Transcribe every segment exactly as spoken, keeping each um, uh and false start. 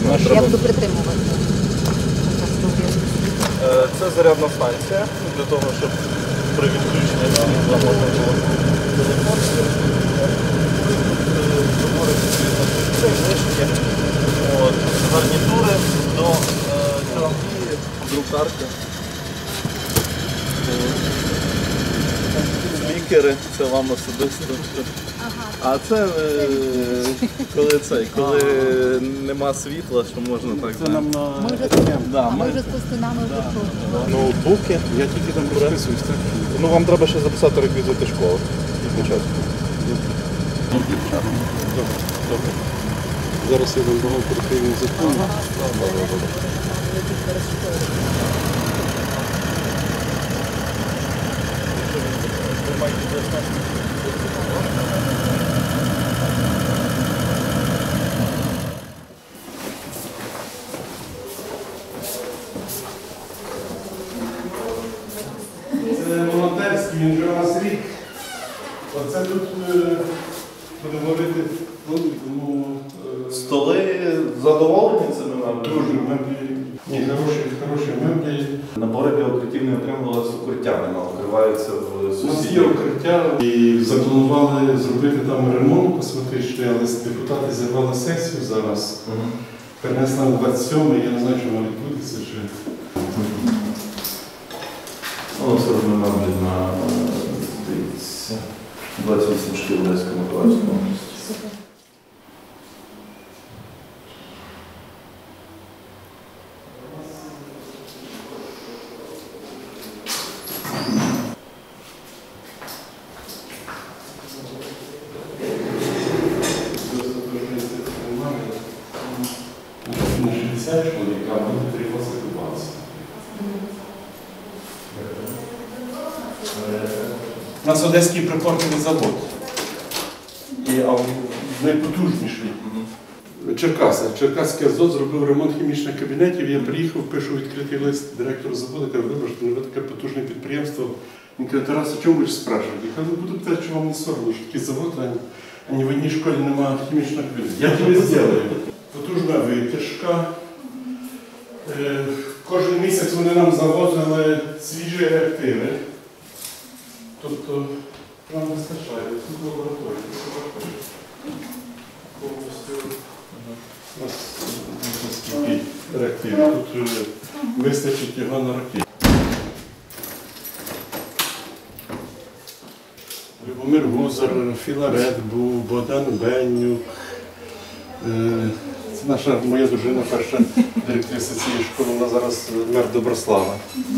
Як ви притримувати? Це зарядна станція для того, щоб при відключенні світла можна було телефон. Це книжки, гарнітури до керамії, друкарки. Лікери, це вам особисто. А це коли цей, коли нема світла, що можна так. Це нам на а ми вже з пластинами виходимо. Ноутбуки. я тільки там розписуюсь, так? Ну вам треба ще записати реквізити школи. Спочатку. Добре. Зараз я вам багато перехідний закон. Це волонтерський, він вже у нас рік. Оце тут будемо говорити, тому Столи задоволені цими дуже меблі? меблі. Ні, хороші, хороші меблі. Набори для укриттів не отримували з укриттями, але укриваються в У нас є сусідів. укриття і запланували зробити там ремонт косметичний, але депутати зірвали сесію зараз. Перенесли на двадцять сьомий, я не знаю, що воно відбудеться. Чи... Ну, це вже меблі на, здається, двадцять вісім шкіл Одеської Миколаївської області. На шістдесят чоловік, а буде три двадцять. У нас Одеський припортовий завод. І, а найпотужніший. Черкаси. Черкаський азот зробив ремонт хімічних кабінетів. Я приїхав, пишу відкритий лист директору заводу, кажу, вибачте, не ви таке потужне підприємство. Він каже, Тарас, а чому ви ж спрашуєте? Я кажу, ну буду те, що вам не соромно, що такий завод, ані в одній школі немає хімічного кабінету. Я тобі зроблю. Потужна витяжка. Кожен місяць вони нам завозили свіжі реактиви. Тобто нам вистачає, тут лабораторія. Повністю у нас скільки реактивів. Тут вистачить його на роки. Любомир Гузар, Філарет був, Богдан Беннюк. Це наша, моя дружина, перша директриса цієї школи, вона зараз мер Доброслава.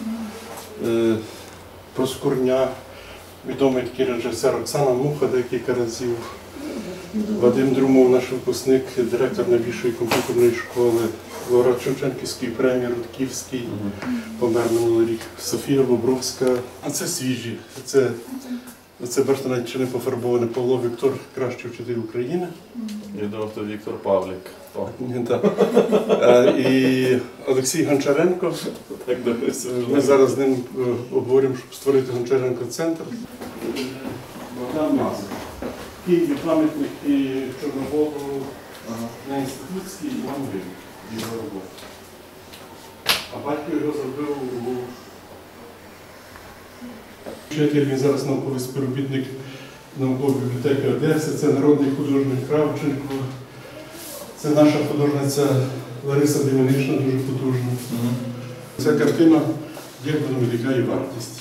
Проскурня, відомий такий режисер Оксана Муха декілька разів. Вадим Друмов, наш випускник, директор новішої комп'ютерної школи, лауреат Шевченківської премії, Рудківський, помер минулий рік. Софія Бобровська. А це свіжі. Це, це бачите, навіть чи не пофарбоване Павло Віктор, кращий вчитель України. Я думав, то Віктор Павлік. Ні, так. І Олексій Гончаренко. Ми зараз з ним обговорюємо, щоб створити Гончаренко-центр. Богдан Мазик. Києві пам'ятник і Чорнобогу на Інститутській і Мангрі. Його роботи. А батько його зробив у вчитель, він зараз науковий співробітник наукової бібліотеки Одеси, це народний художник Кравченко. Це наша художниця Лариса Демінишна, дуже потужна. Ця картина дякую виникає вартість.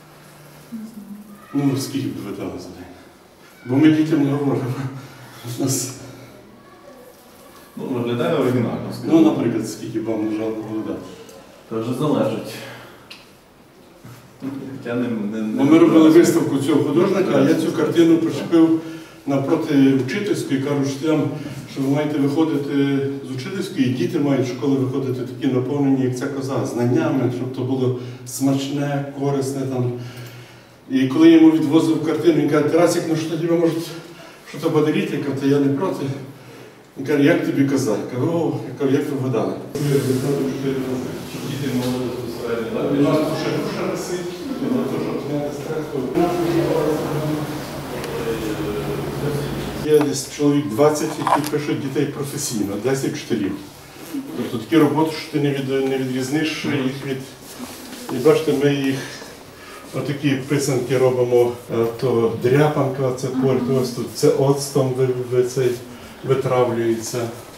Ну, скільки б видали за день. Бо ми дітям не говоримо. Ну, виглядає оригінально. Ну, наприклад, скільки б вам жалко було дати. Це вже залежить. Я не, не, не... Ми робили виставку цього художника, а я цю картину причепив напроти учительської, кажу вчителям, що ви маєте виходити з учительської, і діти мають з школи виходити такі наповнені, як ця коза, знаннями, щоб то було смачне, корисне там. І коли я йому відвозив картину, він каже, Тарасик, ну що тоді ви можете щось подарити? Я кажу, я не проти. Він каже, як тобі казав? Я кажу, о, я кажу, як ви вгадали? Діти могли безпосередньо, У нас ще душа висить, для того, щоб зняти стрес. Є десь чоловік двадцять, які пишуть дітей професійно, десять вчителів. Тобто такі роботи, що ти не, від, не відрізниш їх від... І бачите, ми їх отакі писанки робимо, то дряпанка, це польт, ось тут це оцтом ви, ви, цей, витравлюється.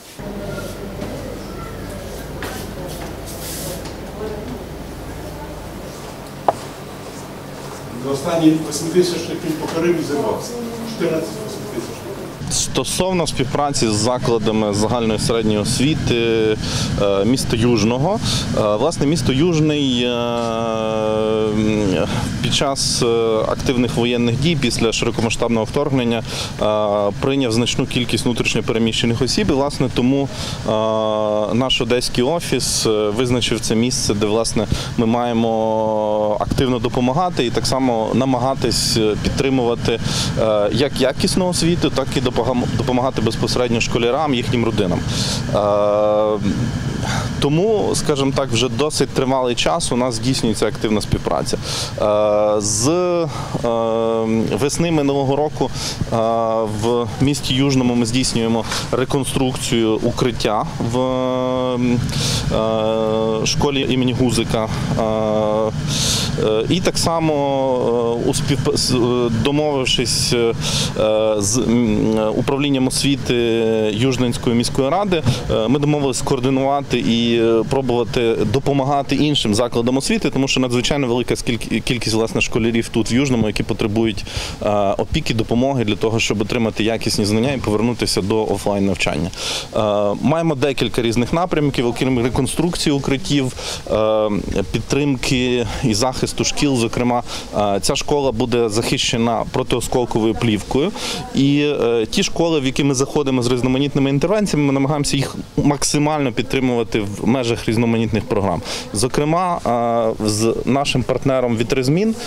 За останні восьмитисячник він покорив і зірвався. чотирнадцять восьмитисячників. Стосовно співпраці з закладами загальної середньої освіти е, міста Южного, е, власне, місто Южний е, під час е, активних воєнних дій після широкомасштабного вторгнення е, прийняв значну кількість внутрішньо переміщених осіб. І, власне, тому е, наш одеський офіс е, визначив це місце, де, власне, ми маємо активно допомагати і так само намагатись підтримувати е, як якісну освіту, так і допомагати безпосередньо школярам, їхнім родинам. Тому, скажімо так, вже досить тривалий час у нас здійснюється активна співпраця. З весни минулого року в місті Южному ми здійснюємо реконструкцію укриття в школі імені Гузика. І так само, домовившись з управлінням освіти Южненської міської ради, ми домовилися скоординувати і пробувати допомагати іншим закладам освіти, тому що надзвичайно велика кількість, власне, школярів тут в Южному, які потребують опіки, допомоги для того, щоб отримати якісні знання і повернутися до офлайн навчання. Маємо декілька різних напрямків, окрім реконструкції укриттів, підтримки і захисту шкіл. Зокрема, ця школа буде захищена протиосколковою плівкою. І ті школи, в які ми заходимо з різноманітними інтервенціями, ми намагаємося їх максимально підтримувати в межах різноманітних програм. Зокрема, з нашим партнером «Вітрозмін»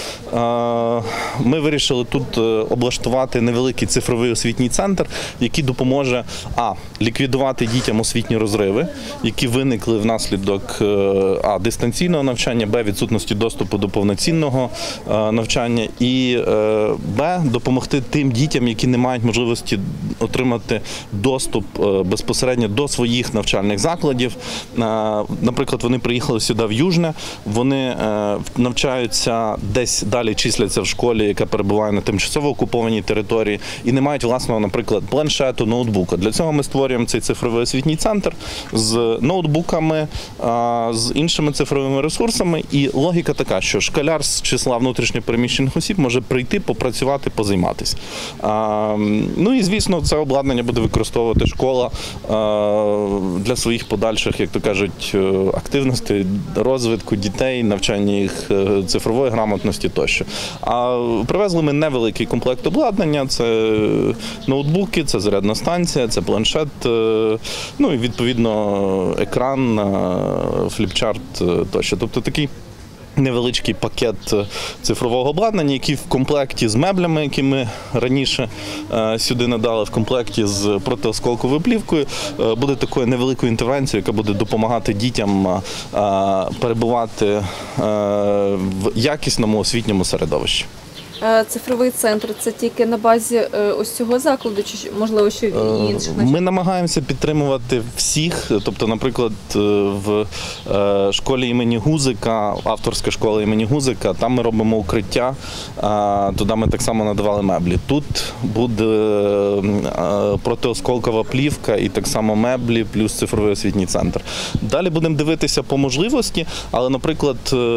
ми вирішили тут облаштувати невеликий цифровий освітній центр, який допоможе а. ліквідувати дітям освітні розриви, які виникли внаслідок а. дистанційного навчання, б. відсутності доступу до повноцінного навчання і б. допомогти тим дітям, які не мають можливості отримати доступ безпосередньо до своїх навчальних закладів. Наприклад, вони приїхали сюди в Южне, вони навчаються десь далі, числяться в школі, яка перебуває на тимчасово окупованій території, і не мають власного, наприклад, планшету, ноутбука. Для цього ми створюємо цей цифровий освітній центр з ноутбуками, з іншими цифровими ресурсами. І логіка така, що школяр з числа внутрішньо переміщених осіб може прийти, попрацювати, позайматися. Ну і, звісно, це обладнання буде використовувати школа для своїх подальших, як то кажуть, активностей, розвитку дітей, навчання їх цифрової грамотності тощо. А привезли ми невеликий комплект обладнання, це ноутбуки, це зарядна станція, це планшет, ну і відповідно екран, фліпчарт тощо. Тобто такий невеличкий пакет цифрового обладнання, який в комплекті з меблями, які ми раніше е, сюди надали, в комплекті з протиосколковою плівкою, е, буде такою невеликою інтервенцією, яка буде допомагати дітям е, перебувати е, в якісному освітньому середовищі. Цифровий центр – це тільки на базі ось цього закладу, чи можливо ще і інших? Ми намагаємося підтримувати всіх. Тобто, наприклад, в школі імені Гузика, авторська школа імені Гузика, там ми робимо укриття, туди ми так само надавали меблі. Тут буде протиосколкова плівка і так само меблі, плюс цифровий освітній центр. Далі будемо дивитися по можливості, але, наприклад,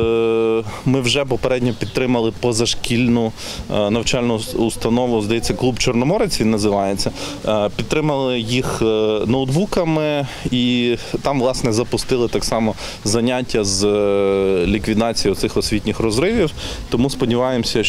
ми вже попередньо підтримали позашкільну навчальну установу, здається, клуб «Чорноморець» він називається. Підтримали їх ноутбуками і там, власне, запустили так само заняття з ліквідації цих освітніх розривів. Тому сподіваємося,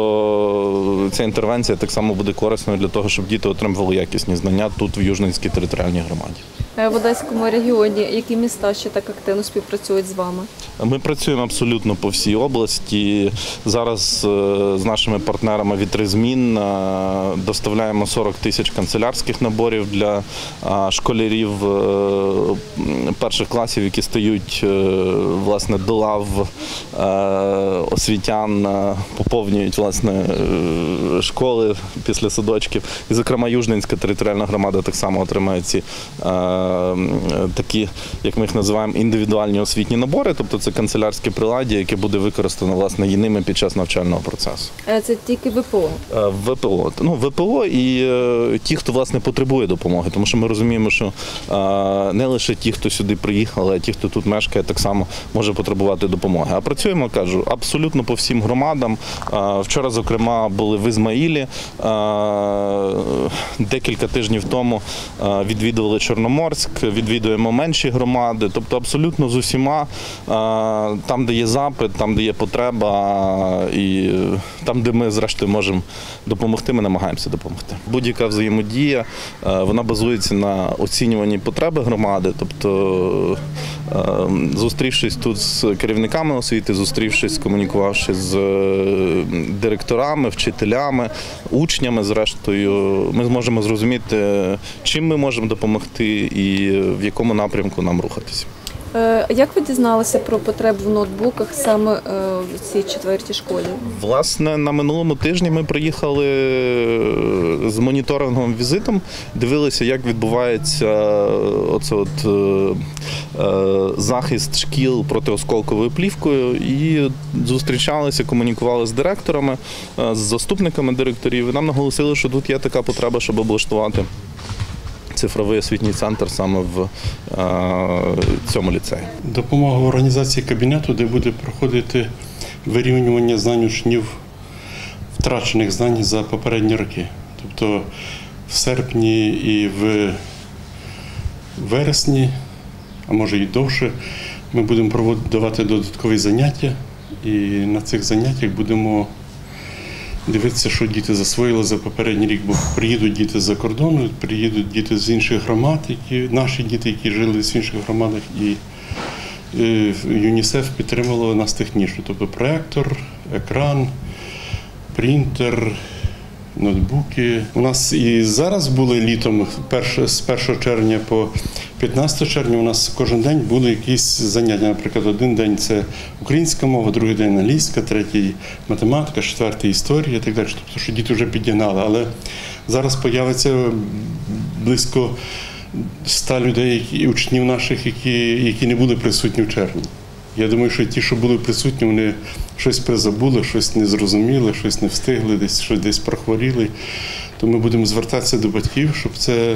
що ця інтервенція так само буде корисною для того, щоб діти отримували якісні знання тут, в Южненській територіальній громаді. В Одеському регіоні які міста ще так активно співпрацюють з вами? Ми працюємо абсолютно по всій області. Зараз з нашими партнерами від «Тризмін» доставляємо сорок тисяч канцелярських наборів для школярів перших класів, які стають власне до лав освітян, поповнюють власне школи після садочків. І, зокрема, Южненська територіальна громада так само отримає ці такі, як ми їх називаємо, індивідуальні освітні набори, тобто це канцелярське приладдя, яке буде використано власне і ними під час навчального процесу. Це тільки ВПО? ВПО. Ну, ВПО і ті, хто власне потребує допомоги, тому що ми розуміємо, що не лише ті, хто сюди приїхали, а ті, хто тут мешкає, так само може потребувати допомоги. А працюємо, кажу, абсолютно по всім громадам. Вчора, зокрема, були в Ізмаїлі, декілька тижнів тому відвідували Чорноморськ, відвідуємо менші громади, тобто абсолютно з усіма, там, де є запит, там, де є потреба і там, де ми, зрештою, можемо допомогти, ми намагаємося допомогти. Будь-яка взаємодія, вона базується на оцінюванні потреби громади, тобто зустрівшись тут з керівниками освіти, зустрівшись, комунікувавши з директорами, вчителями, учнями, зрештою, ми зможемо зрозуміти, чим ми можемо допомогти і в якому напрямку нам рухатися. Як ви дізналися про потребу в ноутбуках саме в цій четвертій школі? Власне, на минулому тижні ми приїхали з моніторинговим візитом, дивилися, як відбувається оце от, е, захист шкіл протиосколковою плівкою і зустрічалися, комунікували з директорами, з заступниками директорів. І нам наголосили, що тут є така потреба, щоб облаштувати цифровий освітній центр саме в е, цьому ліцеї. Допомога в організації кабінету, де буде проходити вирівнювання знань учнів, втрачених знань за попередні роки. Тобто в серпні і в вересні, а може і довше, ми будемо проводити, давати додаткові заняття, і на цих заняттях будемо дивитися, що діти засвоїли за попередній рік, бо приїдуть діти з-за кордону, приїдуть діти з інших громад, які, наші діти, які жили в інших громадах, і, і ЮНІСЕФ підтримувало нас технічно. Тобто проектор, екран, принтер, ноутбуки. У нас і зараз були літом, з першого червня по п'ятнадцяте червня, у нас кожен день були якісь заняття. Наприклад, один день це українська мова, другий день англійська, третій математика, четвертий історія і так далі. Тобто, що діти вже підігнали. Але зараз з'явиться близько ста людей, учнів наших, які, які не були присутні в червні. Я думаю, що ті, що були присутні, вони щось призабули, щось не зрозуміли, щось не встигли, десь щось десь прохворіли. То ми будемо звертатися до батьків, щоб це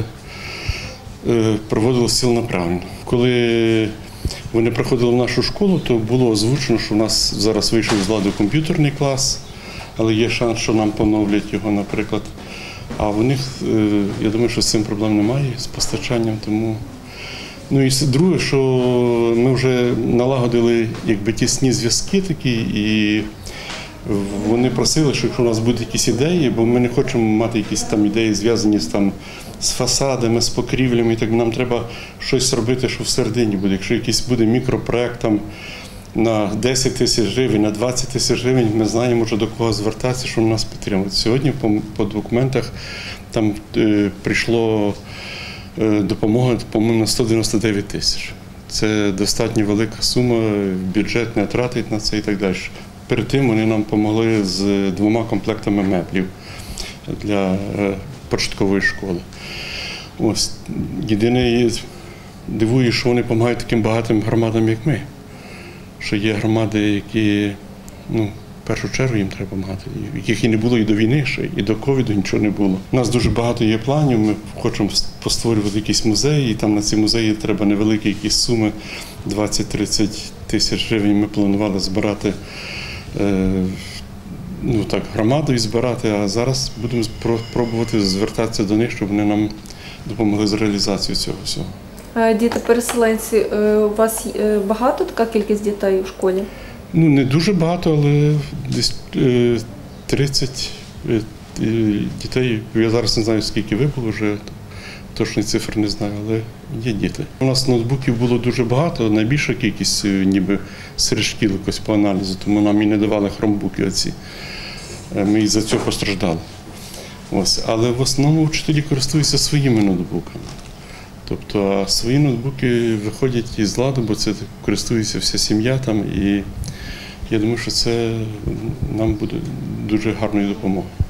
проводилося цілонаправленно. Коли вони приходили в нашу школу, то було озвучено, що в нас зараз вийшов з ладу комп'ютерний клас, але є шанс, що нам поновлять його, наприклад. А в них, я думаю, що з цим проблем немає, з постачанням, тому... Ну і друге, що ми вже налагодили якби тісні зв'язки такі, і вони просили, що якщо у нас будуть якісь ідеї, бо ми не хочемо мати якісь там ідеї, зв'язані з, там, з фасадами, з покрівлями, так нам треба щось робити, що всередині буде. Якщо якийсь буде мікропроект там, на десять тисяч гривень, на двадцять тисяч гривень, ми знаємо, що до кого звертатися, що нас підтримують. Сьогодні по, по документах там е, прийшло допомога, по-моєму, на сто дев'яносто дев'ять тисяч. Це достатньо велика сума, бюджет не тратить на це і так далі. Перед тим вони нам допомогли з двома комплектами меблів для початкової школи. Ось. Єдине, дивує, що вони допомагають таким багатим громадам, як ми. Що є громади, які, ну, в першу чергу їм треба допомагати, яких і не було і до війни, ще, і до ковіду нічого не було. У нас дуже багато є планів, ми хочемо постворювати якісь музеї, і там на ці музеї треба невеликі якісь суми, двадцять-тридцять тисяч гривень ми планували збирати, е, ну так, громадою збирати, а зараз будемо пробувати звертатися до них, щоб вони нам допомогли з реалізацією цього всього. Діти-переселенці, у вас багато така кількість дітей у школі? Ну, не дуже багато, але десь тридцять дітей. Я зараз не знаю, скільки вибуло вже, точної цифри не знаю, але є діти. У нас ноутбуків було дуже багато, найбільша кількість ніби серед шкіл якось по аналізу, тому нам і не давали хромбуки оці. е, ми із-за цього постраждали. Ось. Але в основному вчителі користуються своїми ноутбуками. Тобто а свої ноутбуки виходять із ладу, бо це користується вся сім'я там, і я думаю, що це нам буде дуже гарною допомогою.